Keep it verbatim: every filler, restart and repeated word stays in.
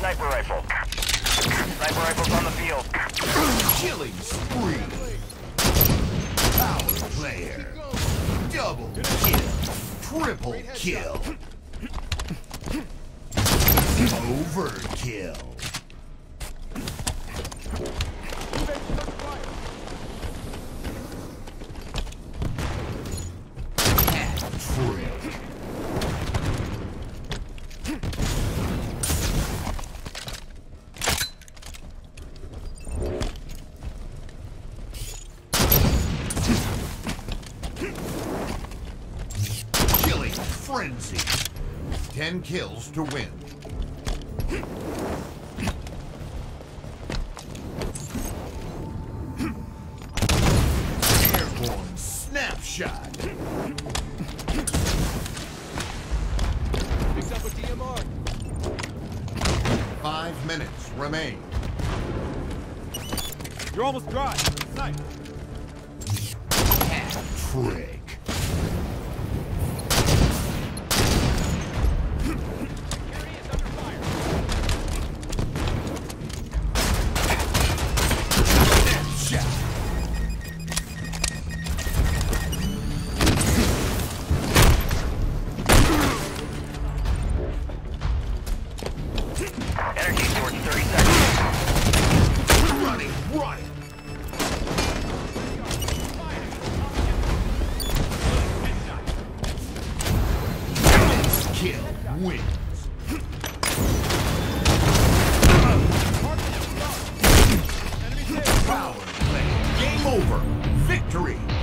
sniper rifle. Sniper rifle's on the field. Killing spree. Power player. Double kill. Triple kill. Overkill. Hat trick. Killing frenzy. Ten kills to win. Airborne snapshot. Picked up a D M R. Five minutes remain. You're almost dry. Nice. Hat trick. Energy towards thirty seconds. Running, running. Kill wins. Power play. Game over. Victory.